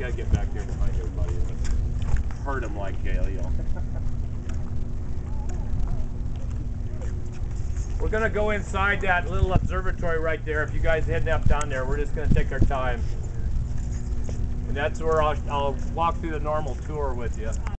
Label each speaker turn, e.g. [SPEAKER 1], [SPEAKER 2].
[SPEAKER 1] gotta get back here behind everybody. Hurt them like Gail. We're gonna go inside that little observatory right there. If you guys heading up down there, we're just gonna take our time. And that's where I'll walk through the normal tour with you.